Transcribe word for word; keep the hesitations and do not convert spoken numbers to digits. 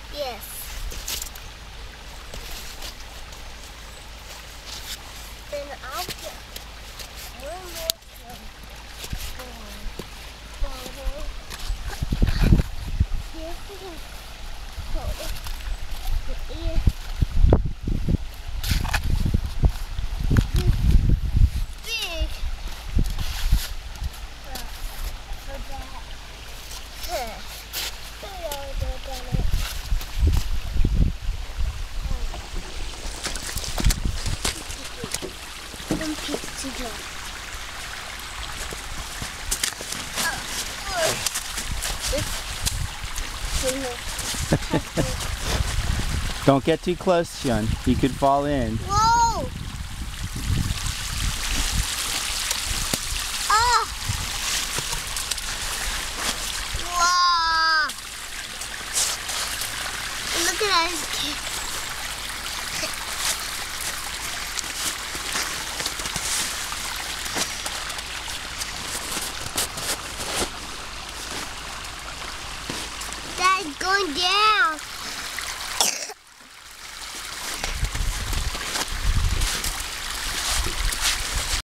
Yes. Then I'll get one more from photo. Here's the photo. The ear. Big. For, for that. Huh. Some piece together. Don't get too close, Shun. You could fall in. Whoa! Oh! Wow! Look at that. Dad's going down.